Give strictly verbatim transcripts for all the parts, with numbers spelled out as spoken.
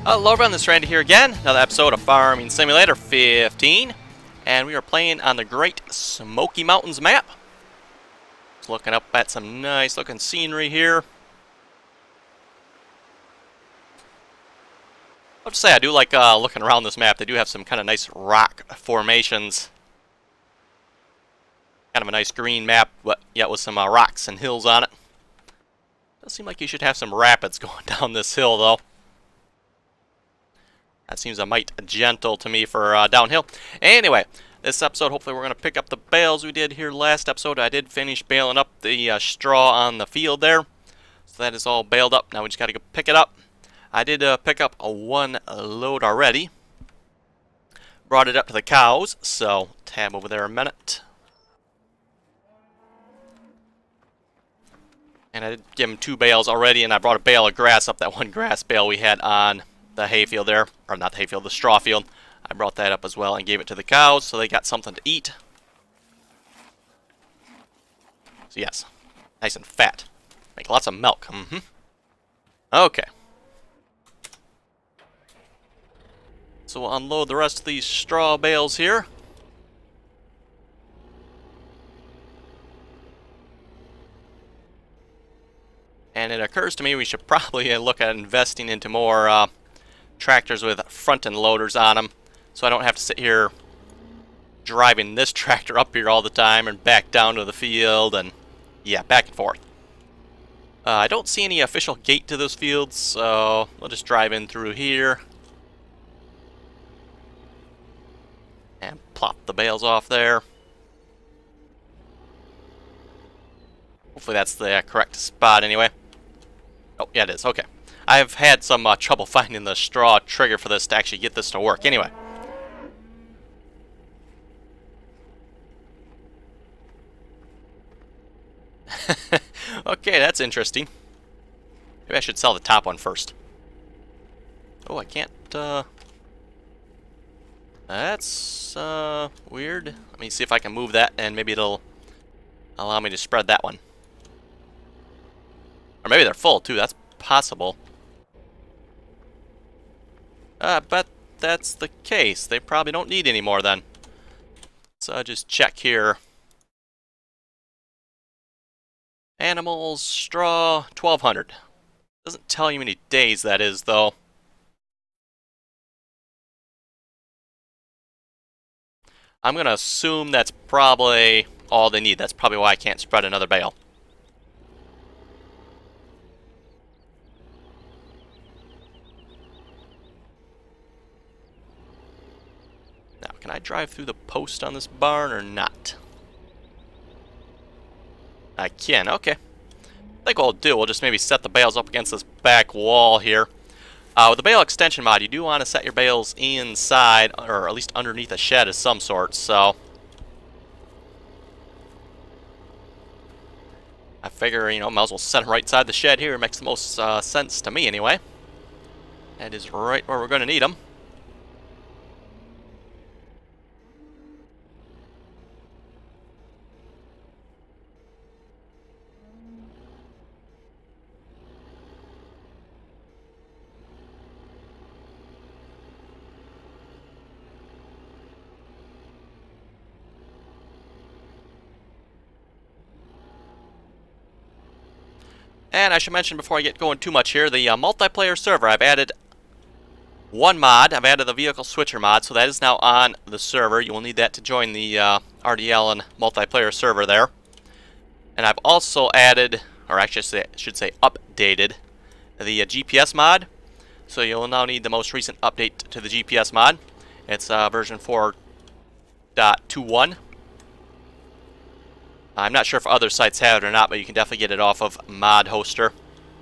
Hello everyone, this is Randy here again, another episode of Farming Simulator fifteen, and we are playing on the Great Smoky Mountains map. Just looking up at some nice looking scenery here. I'll just say I do like uh, looking around this map. They do have some kind of nice rock formations. Kind of a nice green map, but yet with some uh, rocks and hills on it. Does seem like you should have some rapids going down this hill though. That seems a mite gentle to me for uh, downhill. Anyway, this episode, hopefully we're going to pick up the bales we did here last episode. I did finish baling up the uh, straw on the field there. So that is all baled up. Now we just got to go pick it up. I did uh, pick up a one load already. Brought it up to the cows. So, tab over there a minute. And I did give them two bales already, and I brought a bale of grass up, that one grass bale we had on the hayfield there, or not the hayfield, the straw field. I brought that up as well and gave it to the cows so they got something to eat. So yes, nice and fat. Make lots of milk. Mm-hmm. Okay. So we'll unload the rest of these straw bales here. And it occurs to me we should probably look at investing into more uh, tractors with front end loaders on them, so I don't have to sit here driving this tractor up here all the time and back down to the field and yeah, back and forth. Uh, I don't see any official gate to those fields, so we'll just drive in through here and plop the bales off there. Hopefully that's the correct spot anyway. Oh, yeah, it is. Okay. I've had some uh, trouble finding the straw trigger for this to actually get this to work. Anyway. Okay, that's interesting. Maybe I should sell the top one first. Oh, I can't, uh... That's, uh, weird. Let me see if I can move that, and maybe it'll allow me to spread that one. Or maybe they're full, too. That's possible. Uh, but that's the case. They probably don't need any more then. So I'll just check here. Animals, straw, twelve hundred. Doesn't tell you how many days that is, though. I'm going to assume that's probably all they need. That's probably why I can't spread another bale. Now, can I drive through the post on this barn or not? I can, okay. I think what we'll do, we'll just maybe set the bales up against this back wall here. Uh, with the bale extension mod, you do want to set your bales inside, or at least underneath a shed of some sort, so... I figure, you know, might as well set them right inside the shed here. It makes the most uh, sense to me, anyway. That is right where we're going to need them. And I should mention before I get going too much here, the uh, multiplayer server. I've added one mod. I've added the vehicle switcher mod, so that is now on the server. You will need that to join the uh, RDAllen multiplayer server there. And I've also added, or actually I should say updated, the uh, G P S mod. So you'll now need the most recent update to the G P S mod. It's uh, version four point twenty-one. I'm not sure if other sites have it or not, but you can definitely get it off of Mod Hoster.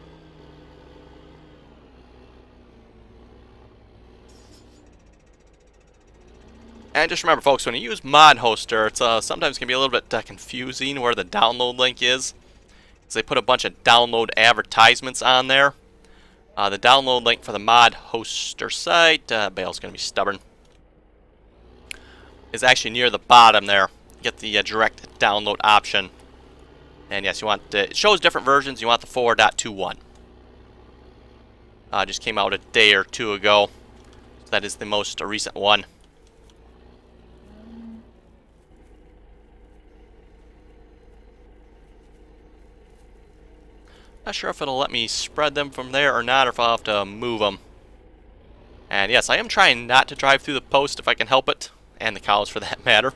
And just remember, folks, when you use Mod Hoster, it's uh, sometimes can be a little bit uh, confusing where the download link is, because they put a bunch of download advertisements on there. Uh, the download link for the Mod Hoster site, uh, Bale's going to be stubborn, is actually near the bottom there. Get the uh, direct download option. And yes, you want uh, it shows different versions. You want the four point twenty-one. Uh, just came out a day or two ago. That is the most recent one. Not sure if it'll let me spread them from there or not, or if I'll have to move them. And yes, I am trying not to drive through the post if I can help it, and the cows for that matter.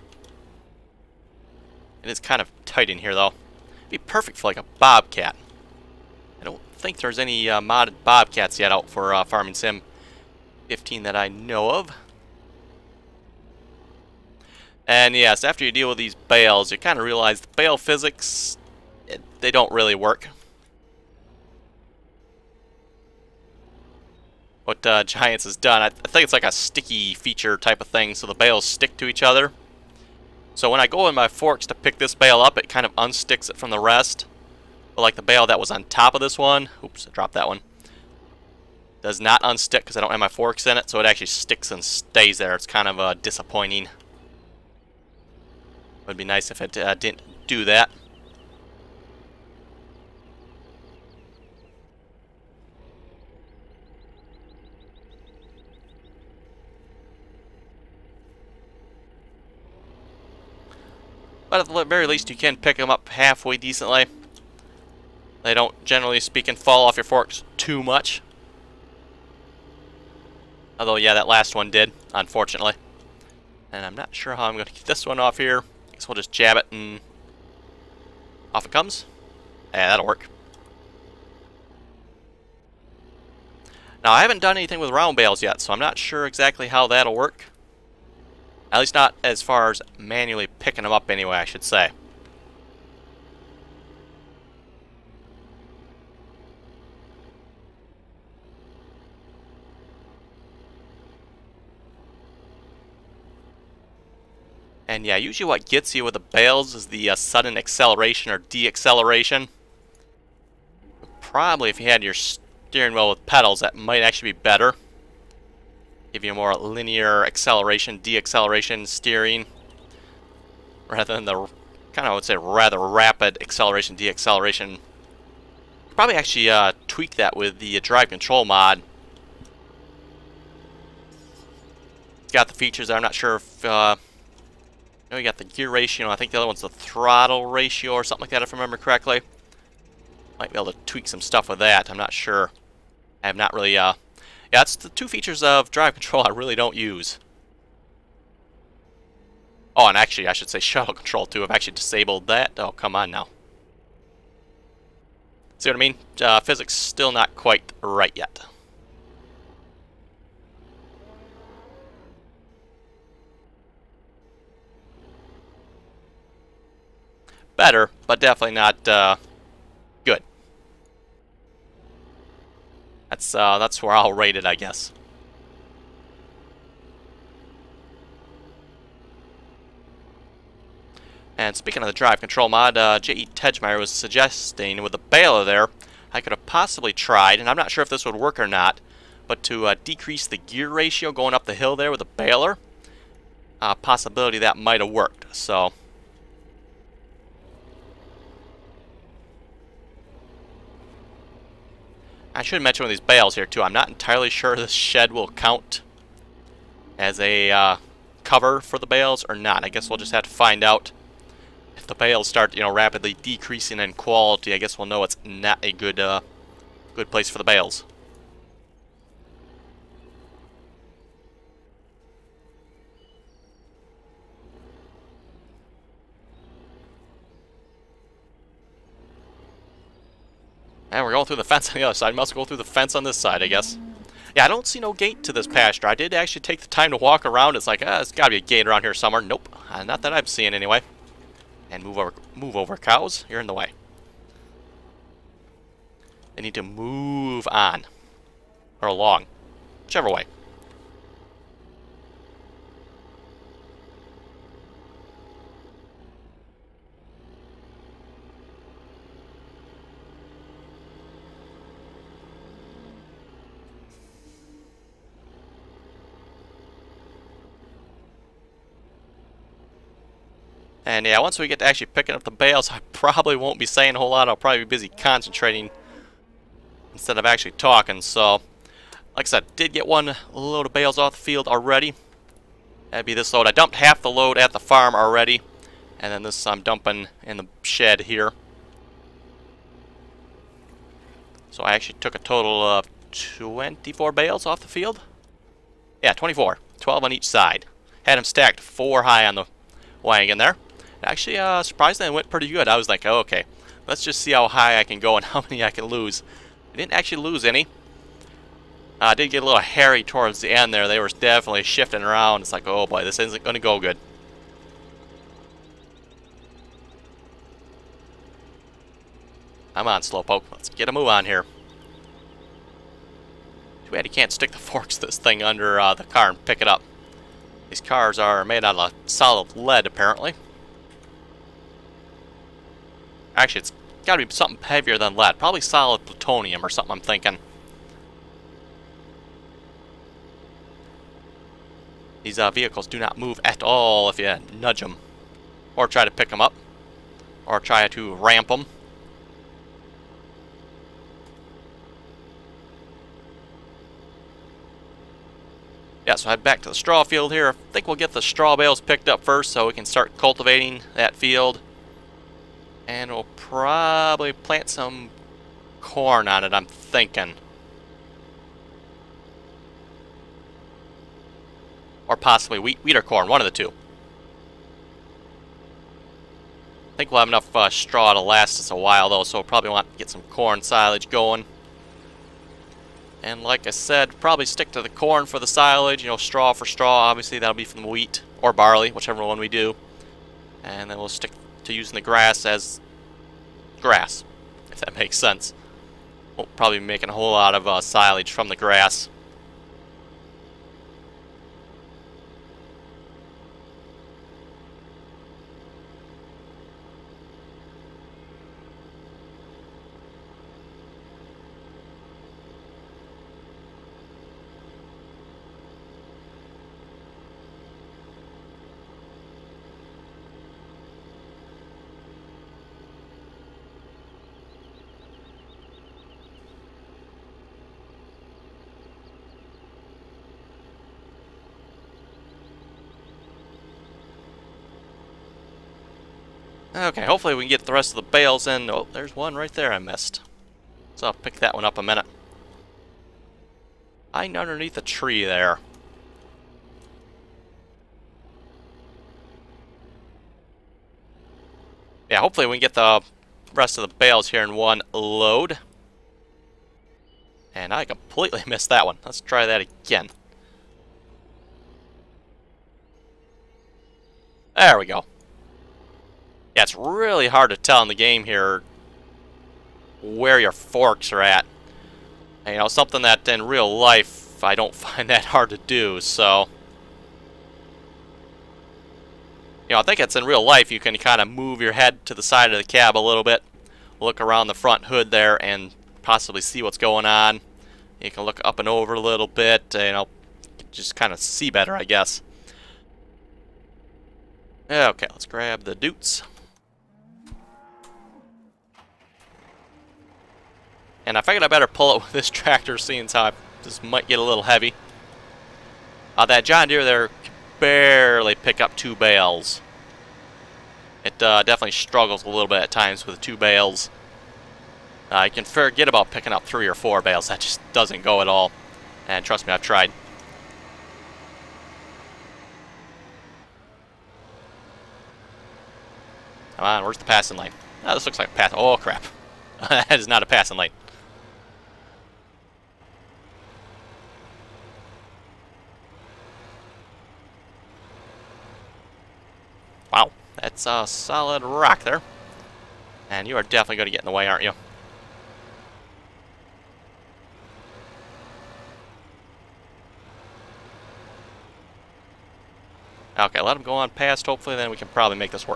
It is kind of tight in here though. It'd be perfect for like a bobcat. I don't think there's any uh, modded bobcats yet out for uh, Farming Sim fifteen that I know of. And yes, after you deal with these bales, you kind of realize the bale physics, it, they don't really work. What uh, Giants has done, I, th I think it's like a sticky feature type of thing, so the bales stick to each other. So when I go in my forks to pick this bale up, it kind of unsticks it from the rest. But like the bale that was on top of this one, oops, I dropped that one, does not unstick because I don't have my forks in it, so it actually sticks and stays there. It's kind of uh, disappointing. Would be nice if it uh, didn't do that. But at the very least, you can pick them up halfway decently. They don't, generally speaking, fall off your forks too much. Although, yeah, that last one did, unfortunately. And I'm not sure how I'm going to get this one off here. I guess we'll just jab it and off it comes. Yeah, that'll work. Now, I haven't done anything with round bales yet, so I'm not sure exactly how that'll work. At least not as far as manually picking them up anyway, I should say. And yeah, usually what gets you with the bales is the uh, sudden acceleration or deacceleration. Probably if you had your steering wheel with pedals, that might actually be better. Give you a more linear acceleration, deacceleration steering, rather than the kind of, I would say, rather rapid acceleration, deacceleration. Probably actually uh, tweak that with the drive control mod. It's got the features there. I'm not sure if uh, you know, you got the gear ratio. I think the other one's the throttle ratio or something like that, if I remember correctly. Might be able to tweak some stuff with that. I'm not sure. I have not really. Uh, Yeah, that's the two features of drive control I really don't use. Oh, and actually, I should say shuttle control, too. I've actually disabled that. Oh, come on now. See what I mean? Uh, physics still not quite right yet. Better, but definitely not uh, good. That's uh, that's where I'll rate it, I guess. And speaking of the drive control mod, uh, J E Tedgemeyer was suggesting with the baler there, I could have possibly tried, and I'm not sure if this would work or not, but to uh, decrease the gear ratio going up the hill there with the baler, uh, possibility that might have worked. So. I should mention with these bales here too, I'm not entirely sure this shed will count as a uh, cover for the bales or not. I guess we'll just have to find out. If the bales start, you know, rapidly decreasing in quality, I guess we'll know it's not a good, uh, good place for the bales. And we're going through the fence on the other side. Must go through the fence on this side, I guess. Yeah, I don't see no gate to this pasture. I did actually take the time to walk around. It's like, ah, there's got to be a gate around here somewhere. Nope, uh, not that I'm seeing anyway. And move over, move over, cows. You're in the way. They need to move on or along, whichever way. And yeah, once we get to actually picking up the bales, I probably won't be saying a whole lot. I'll probably be busy concentrating instead of actually talking. So Like I said, did get one load of bales off the field already. That'd be this load. I dumped half the load at the farm already. And then this I'm dumping in the shed here. So I actually took a total of twenty-four bales off the field. Yeah, twenty-four. twelve on each side. Had them stacked four high on the wagon there. Actually, uh, surprisingly, it went pretty good. I was like, oh, okay, let's just see how high I can go and how many I can lose. I didn't actually lose any. Uh, I did get a little hairy towards the end there. They were definitely shifting around. It's like, oh boy, this isn't going to go good. Come on, Slowpoke. Let's get a move on here. Too bad you can't stick the forks of this thing under uh, the car and pick it up. These cars are made out of solid lead, apparently. Actually, it's got to be something heavier than lead. Probably solid plutonium or something, I'm thinking. These uh, vehicles do not move at all if you nudge them. Or try to pick them up. Or try to ramp them. Yeah, so head back to the straw field here. I think we'll get the straw bales picked up first so we can start cultivating that field. And we'll probably plant some corn on it, I'm thinking. Or possibly wheat, wheat or corn, one of the two. I think we'll have enough uh, straw to last us a while though, so we'll probably want to get some corn silage going. And like I said, probably stick to the corn for the silage, you know, straw for straw. Obviously, that'll be from the wheat or barley, whichever one we do. And then we'll stick to using the grass as grass, if that makes sense. We'll probably be making a whole lot of uh, silage from the grass. Okay, hopefully we can get the rest of the bales in. Oh, there's one right there I missed. So I'll pick that one up a minute. Hiding underneath a tree there. Yeah, hopefully we can get the rest of the bales here in one load. And I completely missed that one. Let's try that again. There we go. Yeah, it's really hard to tell in the game here where your forks are at. And, you know, something that in real life I don't find that hard to do, so... You know, I think it's in real life you can kind of move your head to the side of the cab a little bit, look around the front hood there, and possibly see what's going on. You can look up and over a little bit, you know, just kind of see better, I guess. Okay, let's grab the doots. And I figured I better pull it with this tractor, seeing as how I, this might get a little heavy. Uh, that John Deere there can barely pick up two bales. It uh, definitely struggles a little bit at times with two bales. Uh, you can forget about picking up three or four bales. That just doesn't go at all. And trust me, I've tried. Come on, where's the passing lane? Oh, this looks like a pass. Oh, crap. That is not a passing lane. Wow, that's a solid rock there. And you are definitely going to get in the way, aren't you? Okay, let him go on past. Hopefully, then we can probably make this work.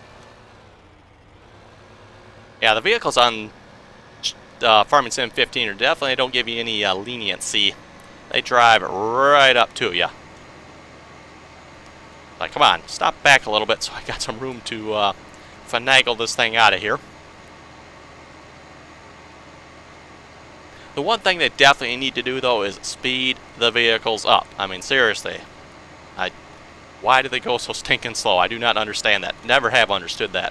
Yeah, the vehicles on uh, Farming Sim fifteen are definitely don't give you any uh, leniency. They drive right up to you. Like, come on, stop back a little bit so I got some room to uh, finagle this thing out of here. The one thing they definitely need to do, though, is speed the vehicles up. I mean, seriously. I, why do they go so stinking slow? I do not understand that. Never have understood that.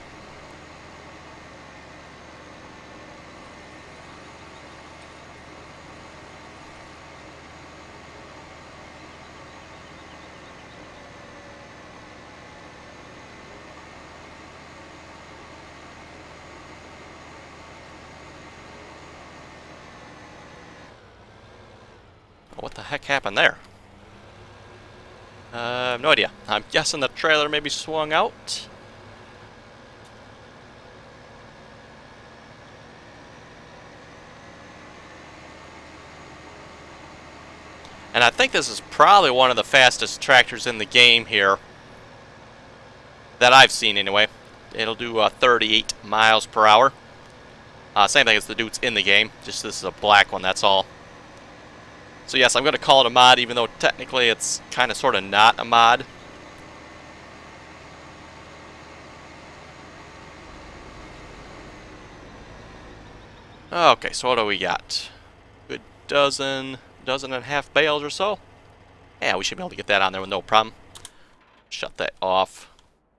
What the heck happened there? Uh, no idea. I'm guessing the trailer maybe swung out. And I think this is probably one of the fastest tractors in the game here. That I've seen anyway. It'll do uh, thirty-eight miles per hour. Uh, same thing as the dudes in the game. Just this is a black one, that's all. So yes, I'm going to call it a mod, even though technically it's kind of sort of not a mod. Okay, so what do we got? Good dozen, dozen and a half bales or so. Yeah, we should be able to get that on there with no problem. Shut that off.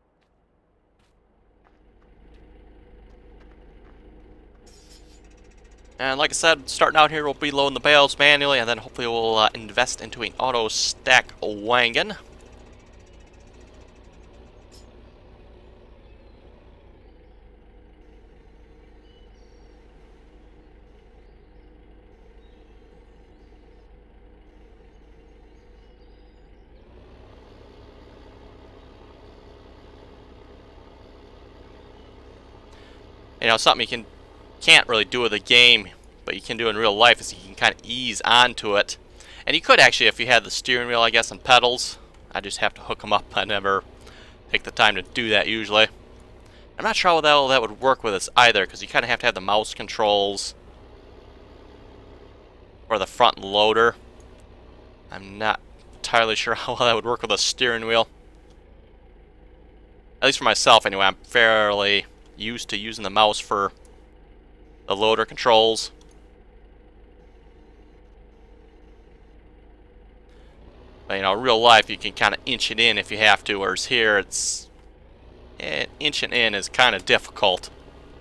And like I said, starting out here, we'll be loading the bales manually, and then hopefully we'll uh, invest into an auto stack wagon. You know, something you can can't really do with a game, but you can do in real life, is you can kind of ease onto it. And you could actually, if you had the steering wheel, I guess, and pedals. I just have to hook them up. I never take the time to do that usually. I'm not sure how that, that would work with this either, because you kind of have to have the mouse controls for the front loader. I'm not entirely sure how that would work with a steering wheel. At least for myself anyway, I'm fairly used to using the mouse for the loader controls. But, you know, real life, you can kind of inch it in if you have to, whereas here it's eh, inching in is kind of difficult.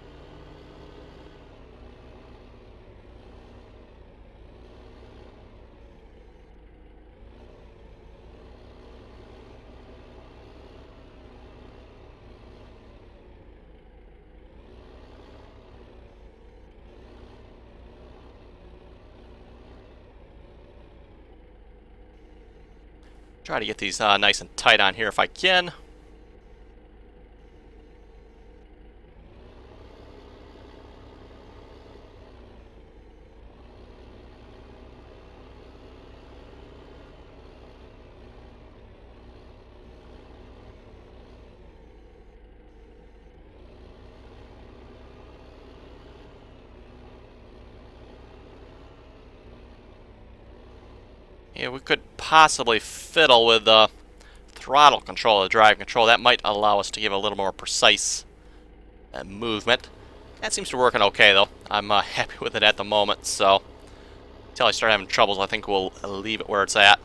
Try to get these uh, nice and tight on here if I can. Yeah, we could possibly fiddle with the throttle control, the drive control. That might allow us to give a little more precise uh, movement. That seems to be working okay, though. I'm uh, happy with it at the moment, so until I start having troubles, I think we'll leave it where it's at.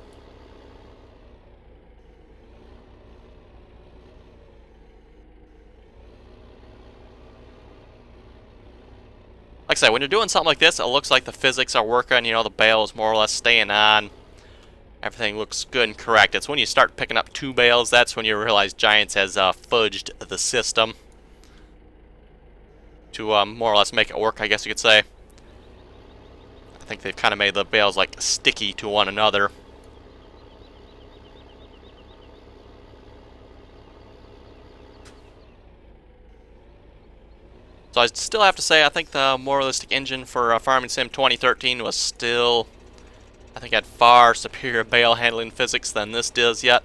Like I said, when you're doing something like this, it looks like the physics are working. You know, the bale is more or less staying on. Everything looks good and correct. It's when you start picking up two bales, that's when you realize Giants has uh, fudged the system to um, more or less make it work, I guess you could say. I think they've kind of made the bales like sticky to one another. So I still have to say, I think the more realistic engine for uh, Farming Sim twenty thirteen was still, I think, had far superior bale handling physics than this does yet.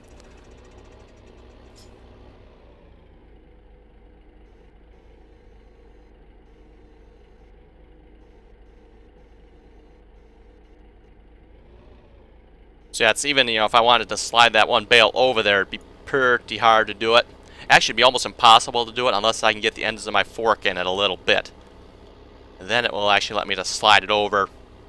So yeah, it's even, you know, if I wanted to slide that one bale over there, it'd be pretty hard to do it. Actually, it'd be almost impossible to do it unless I can get the ends of my fork in it a little bit. then it will actually let me just slide it over.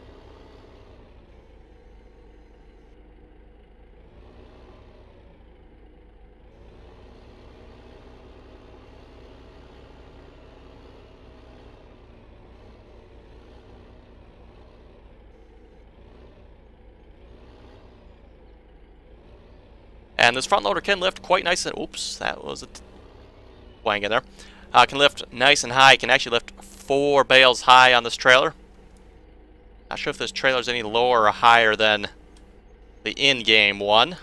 And this front loader can lift quite nice and, oops, that was a wang in there. Uh, can lift nice and high. Can actually lift four bales high on this trailer. Not sure if this trailer is any lower or higher than the in-game one.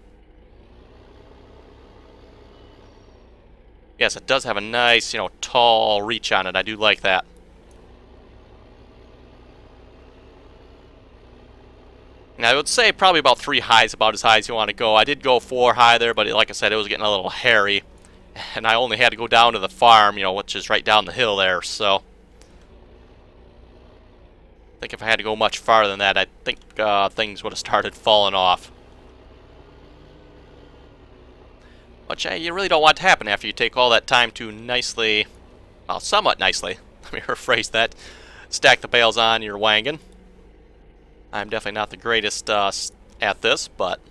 Yes, it does have a nice, you know, tall reach on it. I do like that. Now, I would say probably about three high is about as high as you want to go. I did go four high there, but like I said, it was getting a little hairy. And I only had to go down to the farm, you know, which is right down the hill there, so... I think if I had to go much farther than that, I think uh, things would have started falling off. Which uh, you really don't want to happen after you take all that time to nicely, well, somewhat nicely, let me rephrase that, stack the bales on your wagon. I'm definitely not the greatest uh, at this, but...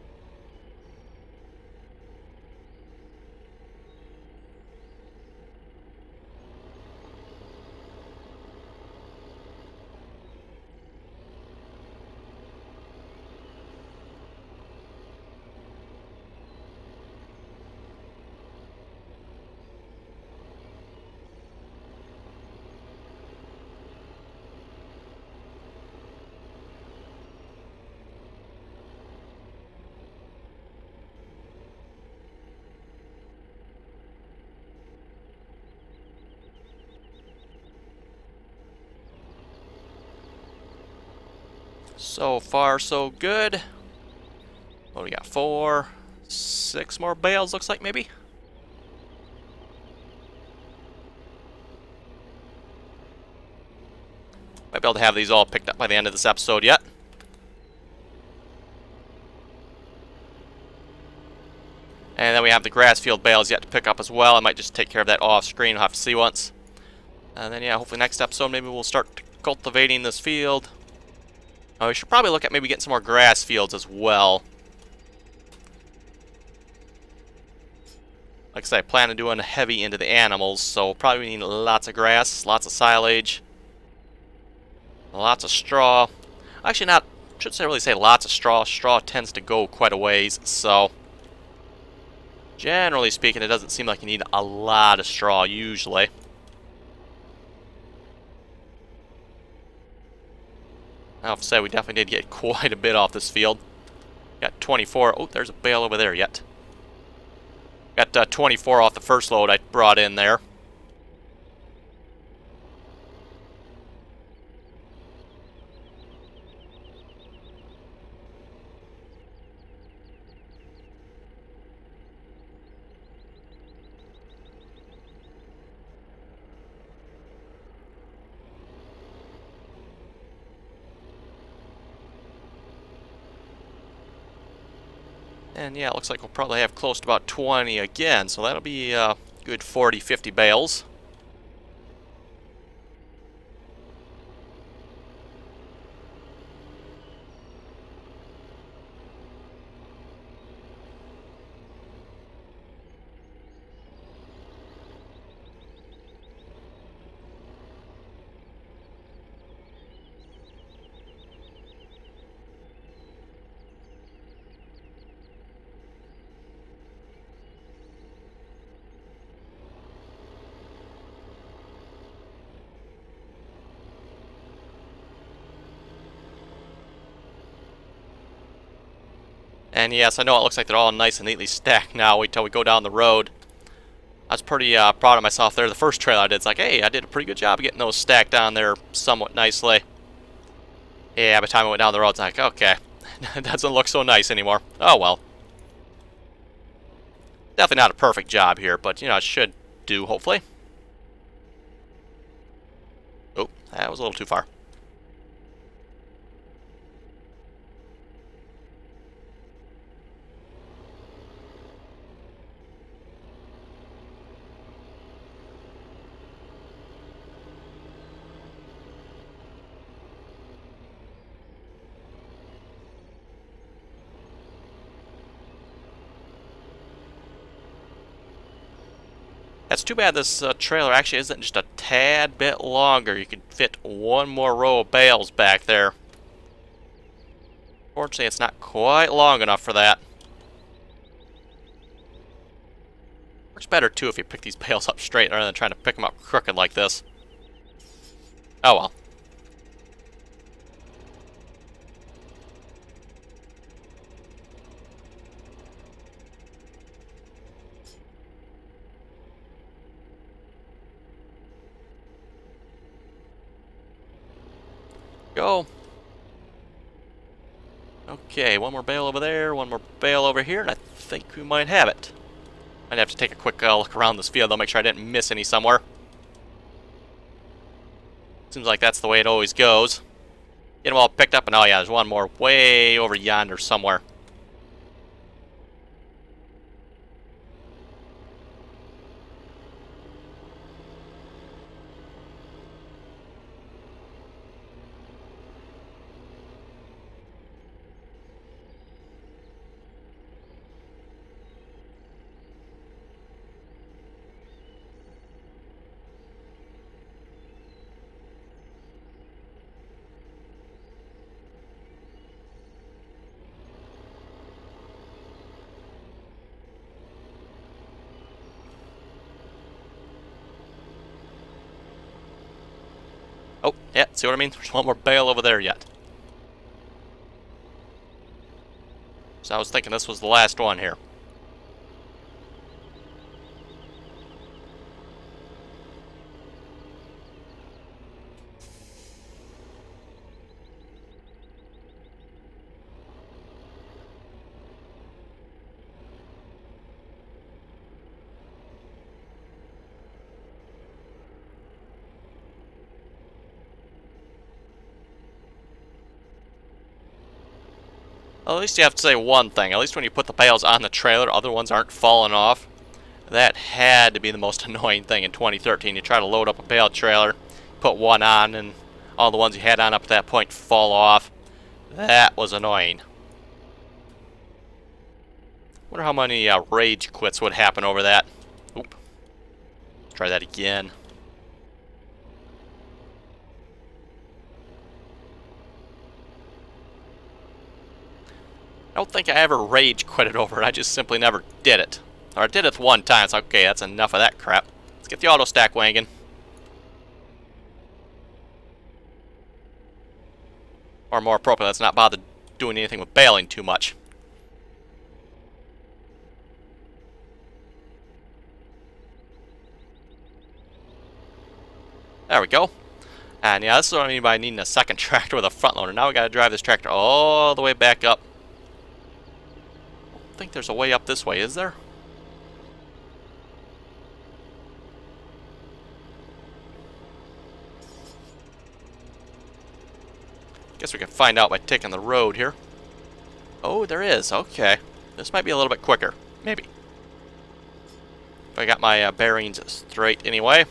So far, so good. What do we got? Four, six more bales, looks like, maybe? Might be able to have these all picked up by the end of this episode yet. And then we have the grass field bales yet to pick up as well. I might just take care of that off screen. I'll have to see once. And then, yeah, hopefully next episode maybe we'll start cultivating this field. Oh, we should probably look at maybe getting some more grass fields as well. Like I said, I plan on doing heavy into the animals, so probably need lots of grass, lots of silage, lots of straw. Actually, not, should say really say lots of straw. Straw tends to go quite a ways, so generally speaking, it doesn't seem like you need a lot of straw usually. I have to say, we definitely did get quite a bit off this field. Got twenty-four. Oh, there's a bale over there yet. Got uh, twenty-four off the first load I brought in there. And yeah, it looks like we'll probably have close to about twenty again, so that'll be a uh, good forty, fifty bales. And yes, I know it looks like they're all nice and neatly stacked now. Wait till we go down the road. I was pretty uh, proud of myself there. The first trailer I did, it's like, hey, I did a pretty good job of getting those stacked down there somewhat nicely. Yeah, by the time I went down the road, it's like, okay, it doesn't look so nice anymore. Oh, well. Definitely not a perfect job here, but, you know, it should do, hopefully. Oh, that was a little too far. it's too bad this uh, trailer actually isn't just a tad bit longer. You could fit one more row of bales back there. Fortunately, it's not quite long enough for that. Works better, too, if you pick these bales up straight rather than trying to pick them up crooked like this. Oh, well. Go. Okay, one more bale over there, one more bale over here, and I think we might have it. I'd have to take a quick uh, look around this field, though, make sure I didn't miss any somewhere. Seems like that's the way it always goes. Get them all picked up, and oh yeah, there's one more way over yonder somewhere. Oh, yeah, see what I mean? There's one more bale over there yet. So I was thinking this was the last one here. Well, at least you have to say one thing. At least when you put the bales on the trailer, other ones aren't falling off. That had to be the most annoying thing in twenty thirteen. You try to load up a bale trailer, put one on, and all the ones you had on up to that point fall off. That was annoying. Wonder how many uh, rage quits would happen over that. Oop. Try that again. I don't think I ever rage quit it over it. I just simply never did it. Or I did it one time. It's okay, that's enough of that crap. Let's get the auto stack wagon. Or more appropriate, let's not bother doing anything with baling too much. There we go. And yeah, this is what I mean by needing a second tractor with a front loader. Now we gotta drive this tractor all the way back up. I think there's a way up this way, is there? Guess we can find out by taking the road here. Oh, there is. Okay. This might be a little bit quicker. Maybe. If I got my uh, bearings straight anyway.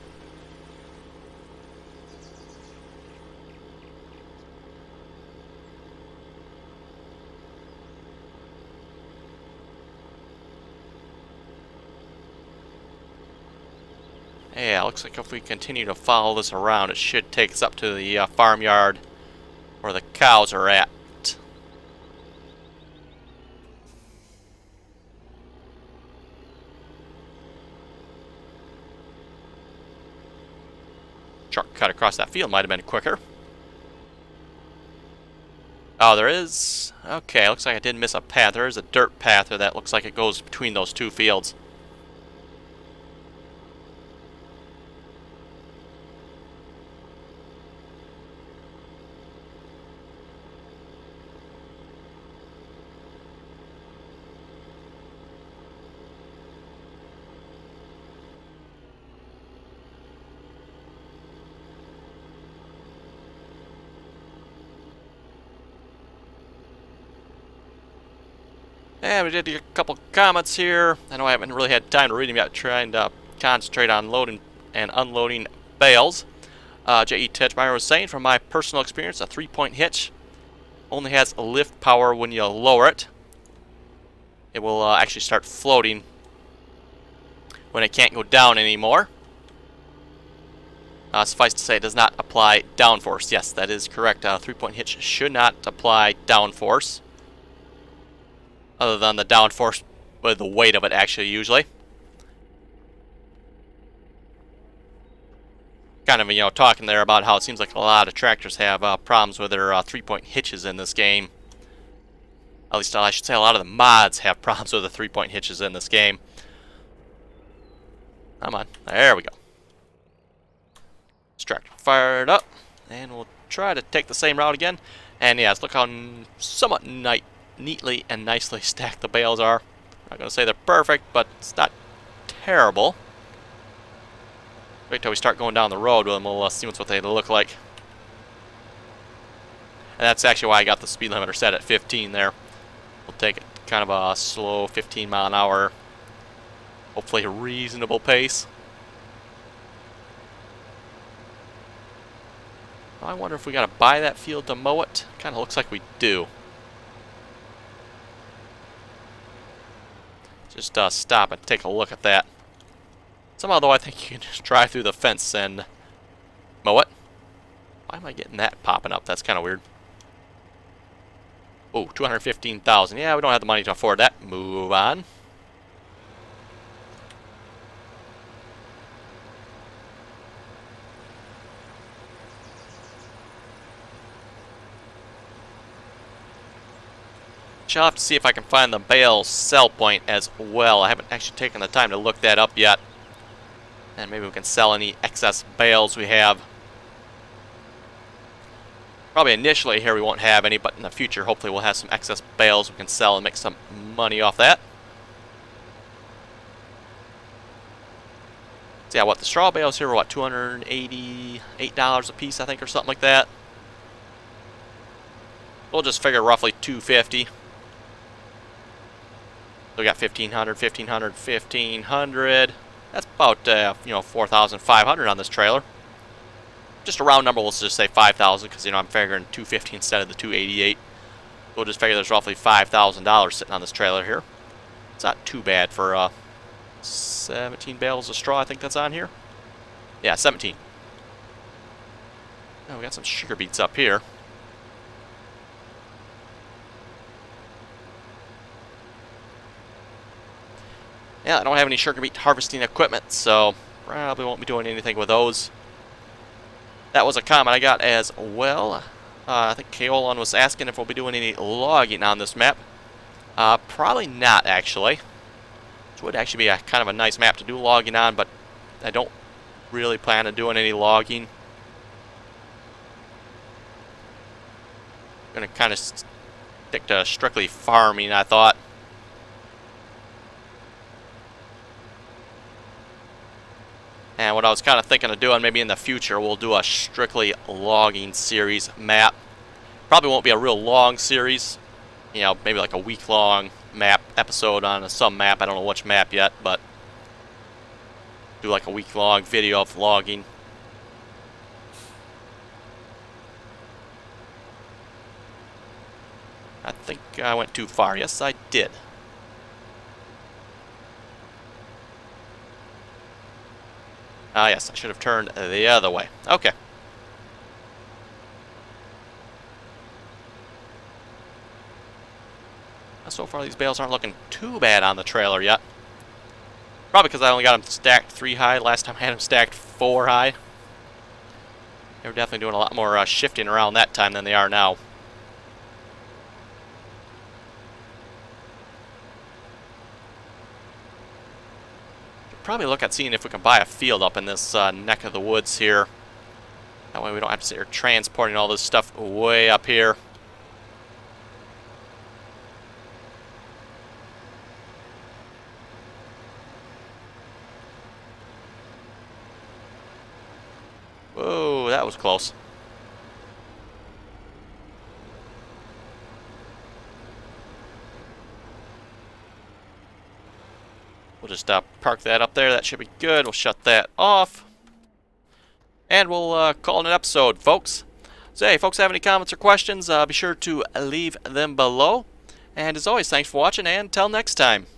Yeah, looks like if we continue to follow this around, it should take us up to the uh, farmyard where the cows are at. Shortcut across that field might have been quicker. Oh, there is... Okay, looks like I did miss a path. There is a dirt path there that looks like it goes between those two fields. And we did get a couple comments here. I know I haven't really had time to read them yet, trying to concentrate on loading and unloading bales. Uh, J E Tedgemeyer was saying, from my personal experience, a three-point hitch only has a lift power when you lower it. It will uh, actually start floating when it can't go down anymore. Uh, suffice to say, it does not apply downforce. Yes, that is correct. Uh, three-point hitch should not apply downforce, other than the downforce with the weight of it, actually, usually. Kind of, you know, talking there about how it seems like a lot of tractors have uh, problems with their uh, three-point hitches in this game. At least I should say a lot of the mods have problems with the three-point hitches in this game. Come on. There we go. Tractor fired up, and we'll try to take the same route again. And yes, look how somewhat ni neatly and nicely stacked the bales are. I'm not going to say they're perfect, but it's not terrible. Wait till we start going down the road with them, we'll uh, see what they look like. And that's actually why I got the speed limiter set at fifteen there. We'll take it kind of a slow fifteen mile an hour, hopefully a reasonable pace. I wonder if we got to buy that field to mow it. Kind of looks like we do. Just uh, stop and take a look at that. Somehow, though, I think you can just drive through the fence and mow it. Why am I getting that popping up? That's kind of weird. Oh, two hundred fifteen thousand. Yeah, we don't have the money to afford that. Move on. I'll have to see if I can find the bale sell point as well. I haven't actually taken the time to look that up yet. And maybe we can sell any excess bales we have. Probably initially here we won't have any, but in the future hopefully we'll have some excess bales we can sell and make some money off that. So yeah, what, the straw bales here were what, two hundred eighty-eight dollars a piece, I think, or something like that. We'll just figure roughly two hundred fifty dollars. So we got fifteen hundred dollars, fifteen hundred dollars, fifteen hundred dollars. That's about uh, you know, four thousand five hundred dollars on this trailer. Just a round number, we'll just say five thousand dollars, because you know I'm figuring two hundred fifty dollars instead of the two hundred eighty-eight dollars. We'll just figure there's roughly five thousand dollars sitting on this trailer here. It's not too bad for uh, seventeen bales of straw, I think that's on here. Yeah, seventeen. Oh, we got some sugar beets up here. Yeah, I don't have any sugar beet harvesting equipment, so probably won't be doing anything with those. That was a comment I got as well. Uh, I think Canola was asking if we'll be doing any logging on this map. Uh, probably not, actually. Which would actually be a kind of a nice map to do logging on, but I don't really plan on doing any logging. I'm going to kind of stick to strictly farming, I thought. And what I was kind of thinking of doing, maybe in the future, we'll do a strictly logging series map. Probably won't be a real long series. You know, maybe like a week-long map episode on a, some map. I don't know which map yet, but do like a week-long video of logging. I think I went too far. Yes, I did. Ah, yes, I should have turned the other way. Okay. So far, these bales aren't looking too bad on the trailer yet. Probably because I only got them stacked three high. Last time I had them stacked four high. They were definitely doing a lot more uh, shifting around that time than they are now. Probably look at seeing if we can buy a field up in this uh, neck of the woods here. That way we don't have to sit here transporting all this stuff way up here. Whoa, that was close. We'll just uh, park that up there. That should be good. We'll shut that off. And we'll uh, call it an episode, folks. So, hey, folks, have any comments or questions, uh, be sure to leave them below. And as always, thanks for watching, and until next time.